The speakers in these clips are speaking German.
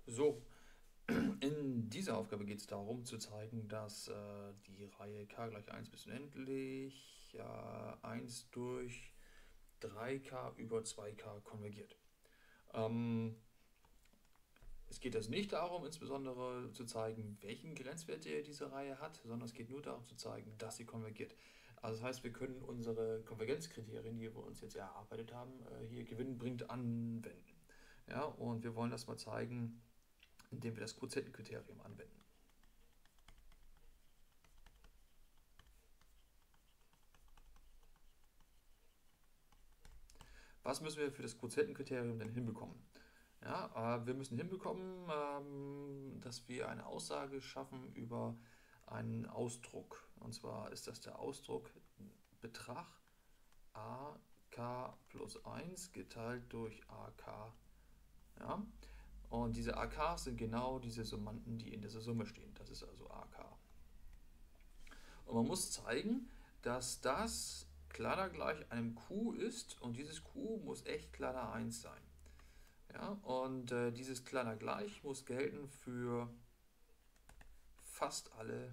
So, in dieser Aufgabe geht es darum zu zeigen, dass die Reihe k gleich 1 bis unendlich 1 durch 3k über 2k konvergiert. Es geht also nicht darum, insbesondere zu zeigen, welchen Grenzwert diese Reihe hat, sondern es geht nur darum zu zeigen, dass sie konvergiert. Also das heißt, wir können unsere Konvergenzkriterien, die wir uns jetzt erarbeitet haben, hier gewinnbringend anwenden. Ja, und wir wollen das mal zeigen, indem wir das Quotientenkriterium anwenden. Was müssen wir für das Quotientenkriterium denn hinbekommen? Ja, wir müssen hinbekommen, dass wir eine Aussage schaffen über einen Ausdruck. Und zwar ist das der Ausdruck Betrag AK plus 1 geteilt durch AK. Ja? Und diese AKs sind genau diese Summanden, die in dieser Summe stehen. Das ist also AK. Und man muss zeigen, dass das kleiner gleich einem Q ist und dieses Q muss echt kleiner 1 sein. Ja, und dieses kleiner gleich muss gelten für fast alle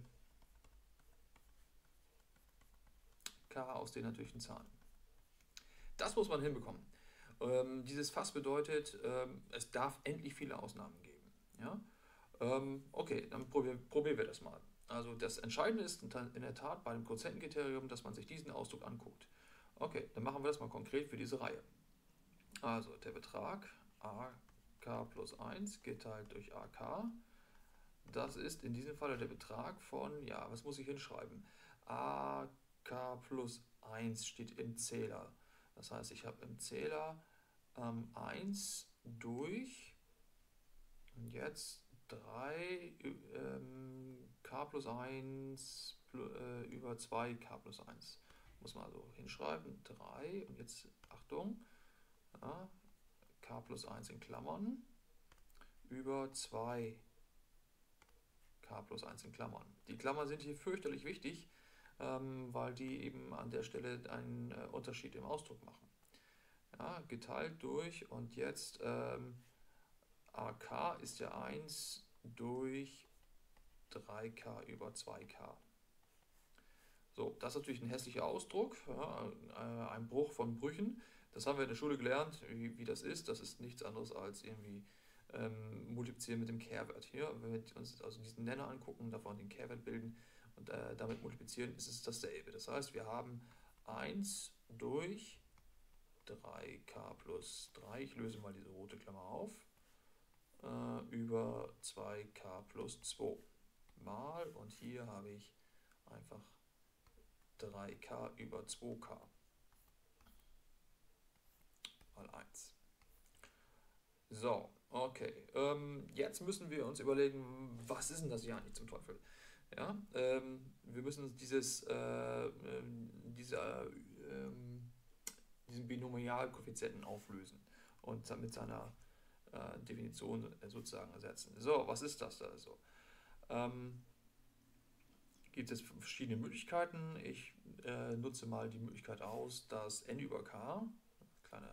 k aus den natürlichen Zahlen. Das muss man hinbekommen. Dieses fast bedeutet, es darf endlich viele Ausnahmen geben. Ja? Okay, dann probieren wir das mal. Also das Entscheidende ist in der Tat bei dem Quotientenkriterium, dass man sich diesen Ausdruck anguckt. Okay, dann machen wir das mal konkret für diese Reihe. Also der Betrag AK plus 1 geteilt durch AK. Das ist in diesem Fall der Betrag von, ja, was muss ich hinschreiben? AK plus 1 steht im Zähler. Das heißt, ich habe im Zähler 1 durch, und jetzt 3 k plus 1 über 2 k plus 1. Muss man also hinschreiben, 3 und jetzt, Achtung, ja, k plus 1 in Klammern über 2 k plus 1 in Klammern. Die Klammern sind hier fürchterlich wichtig, weil die eben an der Stelle einen Unterschied im Ausdruck machen. Ja, geteilt durch und jetzt AK ist ja 1 durch 3k über 2k. So, das ist natürlich ein hässlicher Ausdruck, ja, ein Bruch von Brüchen. Das haben wir in der Schule gelernt, wie das ist. Das ist nichts anderes als irgendwie multiplizieren mit dem Kehrwert. Hier, wenn wir uns also diesen Nenner angucken, davon den Kehrwert bilden und damit multiplizieren, ist es dasselbe. Das heißt, wir haben 1 durch 3k plus 3, ich löse mal diese rote Klammer auf, über 2k plus 2 mal, und hier habe ich einfach 3k über 2k mal 1. So, okay. Jetzt müssen wir uns überlegen, was ist denn das hier eigentlich zum Teufel? Ja, wir müssen uns diesen Binomialkoeffizienten auflösen und mit seiner Definition sozusagen ersetzen. So, was ist das also? Gibt es verschiedene Möglichkeiten. Ich nutze mal die Möglichkeit aus, dass n über k, kleine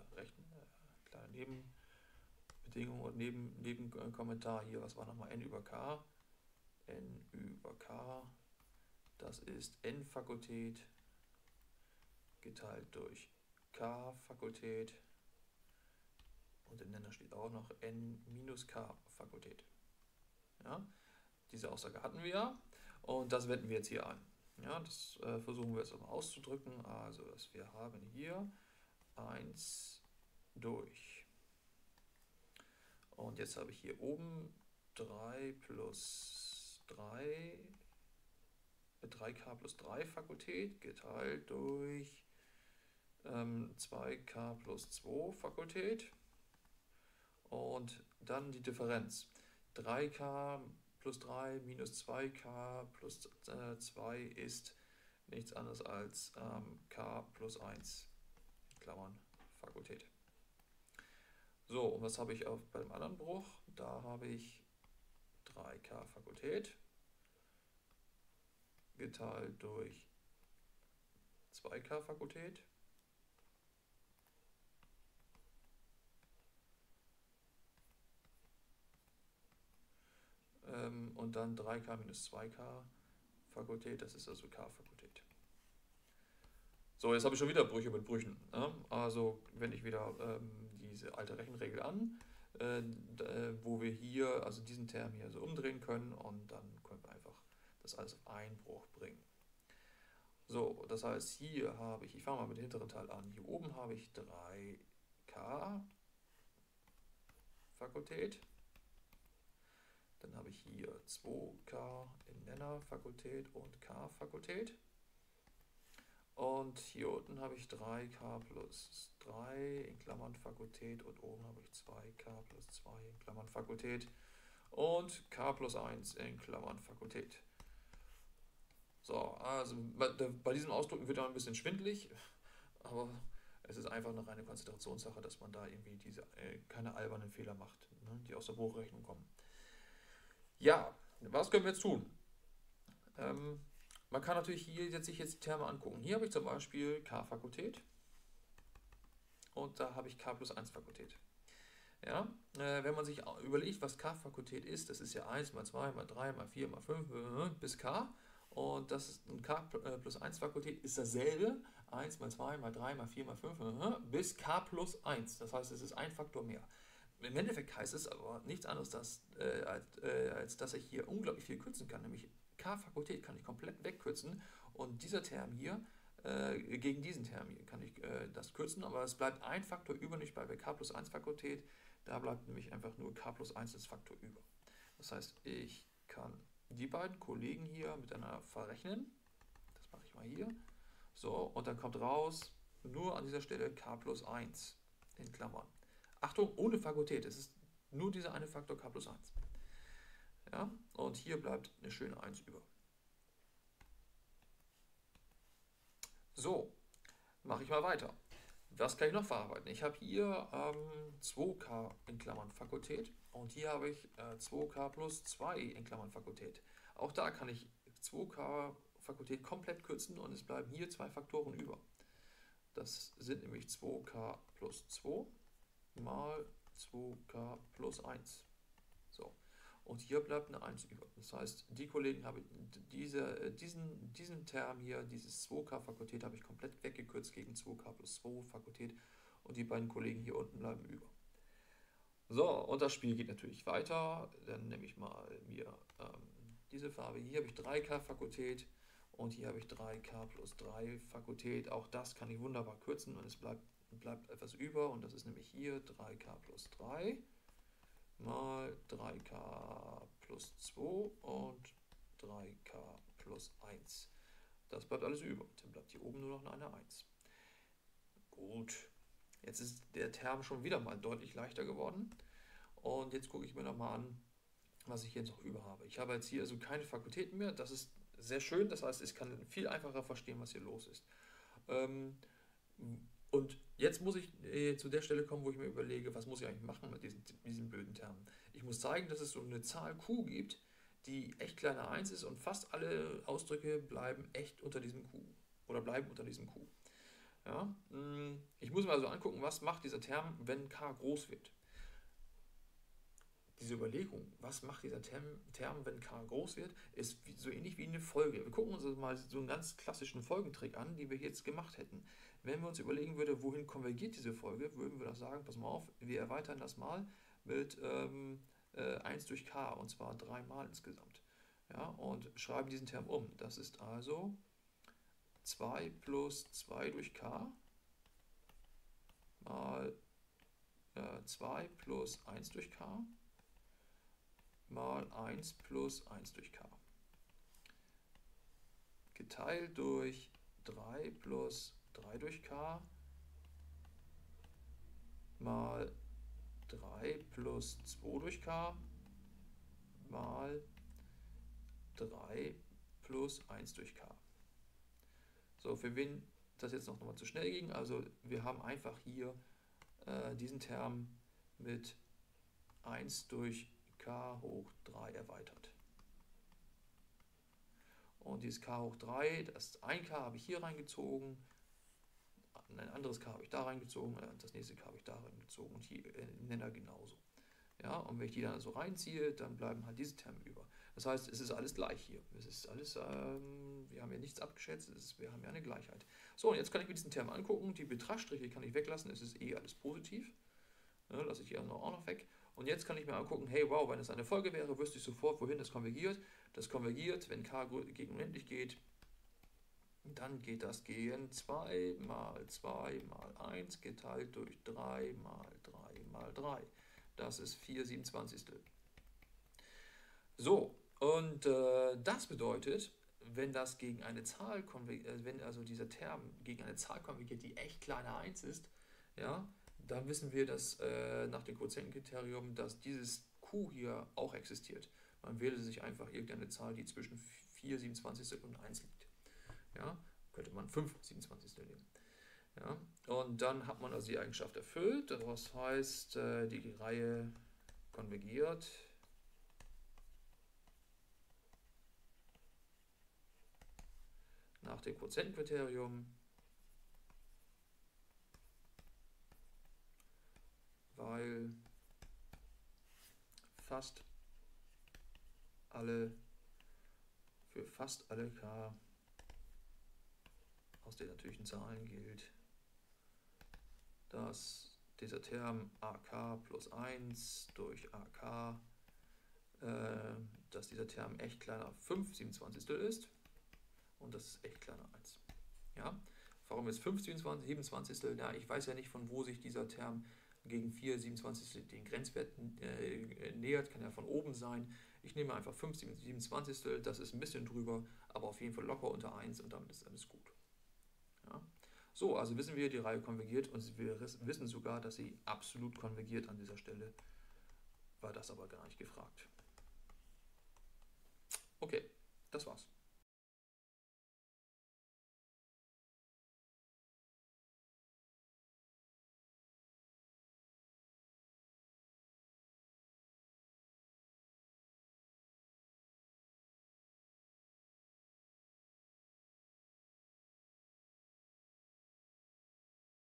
Nebenbedingung und Nebenkommentar hier, was war nochmal n über k? N über k, das ist n Fakultät geteilt durch k Fakultät und im Nenner steht auch noch n minus k Fakultät. Ja, diese Aussage hatten wir ja und das wenden wir jetzt hier an. Ja, das versuchen wir jetzt mal auszudrücken. Also, dass wir haben hier 1 durch. Und jetzt habe ich hier oben 3 plus 3, 3k plus 3 Fakultät geteilt durch 2k plus 2 Fakultät und dann die Differenz. 3k plus 3 minus 2k plus 2 ist nichts anderes als k plus 1, Klammern, Fakultät. So, und was habe ich beim anderen Bruch? Da habe ich 3k Fakultät geteilt durch 2k Fakultät und dann 3k minus 2k Fakultät, das ist also k Fakultät. So, jetzt habe ich schon wieder Brüche mit Brüchen. Ne? Also wende ich wieder diese alte Rechenregel an, wo wir hier, also diesen Term hier so umdrehen können und dann können wir einfach das alles auf Einbruch bringen. So, das heißt, hier habe ich fange mal mit dem hinteren Teil an, hier oben habe ich 3k Fakultät, dann habe ich hier 2k in Nenner-Fakultät und k-Fakultät. Und hier unten habe ich 3k plus 3 in Klammern Fakultät und oben habe ich 2k plus 2 in Klammern Fakultät und k plus 1 in Klammern Fakultät. So, also bei diesem Ausdrucken wird er ein bisschen schwindelig, aber es ist einfach eine reine Konzentrationssache, dass man da irgendwie keine albernen Fehler macht, ne, die aus der Hochrechnung kommen. Ja, was können wir jetzt tun? Man kann natürlich sich jetzt die Terme angucken. Hier habe ich zum Beispiel k-Fakultät und da habe ich k plus 1 Fakultät. Ja, wenn man sich überlegt, was k-Fakultät ist, das ist ja 1 mal 2 mal 3 mal 4 mal 5 bis k. Und das ist ein k plus 1 Fakultät ist dasselbe, 1 mal 2 mal 3 mal 4 mal 5 bis k plus 1. Das heißt, es ist ein Faktor mehr. Im Endeffekt heißt es aber nichts anderes, als dass ich hier unglaublich viel kürzen kann. Nämlich k-Fakultät kann ich komplett wegkürzen und dieser Term hier, gegen diesen Term hier kann ich das kürzen, aber es bleibt ein Faktor über, nicht bei k plus 1 Fakultät. Da bleibt nämlich einfach nur k plus 1 als Faktor über. Das heißt, ich kann die beiden Kollegen hier miteinander verrechnen. Das mache ich mal hier. So, und dann kommt raus, nur an dieser Stelle k plus 1 in Klammern. Achtung, ohne Fakultät, es ist nur dieser eine Faktor k plus 1. Ja, und hier bleibt eine schöne 1 über. So, mache ich mal weiter. Was kann ich noch verarbeiten? Ich habe hier 2k in Klammern Fakultät und hier habe ich 2k plus 2 in Klammern Fakultät. Auch da kann ich 2k Fakultät komplett kürzen und es bleiben hier zwei Faktoren über. Das sind nämlich 2k plus 2 mal 2k plus 1. So. Und hier bleibt eine 1 über. Das heißt, die Kollegen habe ich, diesen Term hier, dieses 2k Fakultät, habe ich komplett weggekürzt gegen 2k plus 2 Fakultät und die beiden Kollegen hier unten bleiben über. So, und das Spiel geht natürlich weiter. Dann nehme ich mal mir diese Farbe. Hier habe ich 3k Fakultät und hier habe ich 3k plus 3 Fakultät. Auch das kann ich wunderbar kürzen und es bleibt etwas über und das ist nämlich hier 3k plus 3 mal 3k plus 2 und 3k plus 1. Das bleibt alles über. Dann bleibt hier oben nur noch eine 1. Gut, jetzt ist der Term schon wieder mal deutlich leichter geworden. Und jetzt gucke ich mir nochmal an, was ich hier noch über habe. Ich habe jetzt hier also keine Fakultäten mehr. Das ist sehr schön. Das heißt, ich kann viel einfacher verstehen, was hier los ist. Und jetzt muss ich zu der Stelle kommen, wo ich mir überlege, was muss ich eigentlich machen mit diesen blöden Termen. Ich muss zeigen, dass es so eine Zahl q gibt, die echt kleiner 1 ist und fast alle Ausdrücke bleiben echt unter diesem q oder bleiben unter diesem q. Ja? Ich muss mir also angucken, was macht dieser Term, wenn k groß wird. Diese Überlegung, was macht dieser Term, wenn k groß wird, ist so ähnlich wie eine Folge. Wir gucken uns mal so einen ganz klassischen Folgentrick an, den wir jetzt gemacht hätten. Wenn wir uns überlegen würden, wohin konvergiert diese Folge, würden wir doch sagen, pass mal auf, wir erweitern das mal mit 1 durch k, und zwar 3 Mal insgesamt. Ja, und schreiben diesen Term um. Das ist also 2 plus 2 durch k mal 2 plus 1 durch k mal 1 plus 1 durch k. Geteilt durch 3 plus 3 durch k mal 3 plus 2 durch k mal 3 plus 1 durch k. So, für wen das jetzt noch mal zu schnell ging, also wir haben einfach hier diesen Term mit 1 durch k hoch 3 erweitert. Und dieses k hoch 3, das 1k habe ich hier reingezogen, ein anderes k habe ich da reingezogen, das nächste k habe ich da reingezogen und hier im Nenner genauso. Ja, und wenn ich die dann so reinziehe, dann bleiben halt diese Terme über. Das heißt, es ist alles gleich hier. Es ist alles, wir haben ja nichts abgeschätzt, wir haben ja eine Gleichheit. So, und jetzt kann ich mir diesen Term angucken. Die Betragsstriche kann ich weglassen, es ist eh alles positiv. Ja, lasse ich hier auch noch weg. Und jetzt kann ich mir angucken, hey, wow, wenn es eine Folge wäre, wüsste ich sofort, wohin das konvergiert. Das konvergiert, wenn k gegen unendlich geht, dann geht das gegen 2 mal 2 mal 1 geteilt durch 3 mal 3 mal 3. Das ist 4/27. So, und das bedeutet, wenn das gegen eine Zahl wenn also dieser Term gegen eine Zahl konvergiert, die echt kleiner 1 ist, ja, dann wissen wir, dass nach dem Quotientenkriterium, dass dieses Q hier auch existiert. Man wählte sich einfach irgendeine Zahl, die zwischen 4/27 und 1 liegt. Ja, könnte man 5/27 nehmen. Ja, und dann hat man also die Eigenschaft erfüllt. Das heißt, die Reihe konvergiert nach dem Quotientenkriterium, weil für fast alle k aus den natürlichen Zahlen gilt, dass dieser Term ak plus 1 durch ak, dass dieser Term echt kleiner 5/27 ist und das ist echt kleiner 1. Ja? Warum ist 5/27? Ja, ich weiß ja nicht, von wo sich dieser Term gegen 4/27 den Grenzwerten nähert, kann ja von oben sein. Ich nehme einfach 5/27, das ist ein bisschen drüber, aber auf jeden Fall locker unter 1 und damit ist alles gut. Ja? So, also wissen wir, die Reihe konvergiert und wir wissen sogar, dass sie absolut konvergiert an dieser Stelle. War das aber gar nicht gefragt. Okay, das war's.